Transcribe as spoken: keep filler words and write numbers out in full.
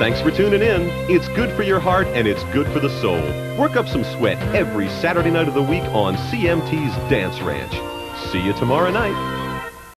Thanks for tuning in. It's good for your heart and it's good for the soul. Work up some sweat every Saturday night of the week on C M T's Dance Ranch. See you tomorrow night.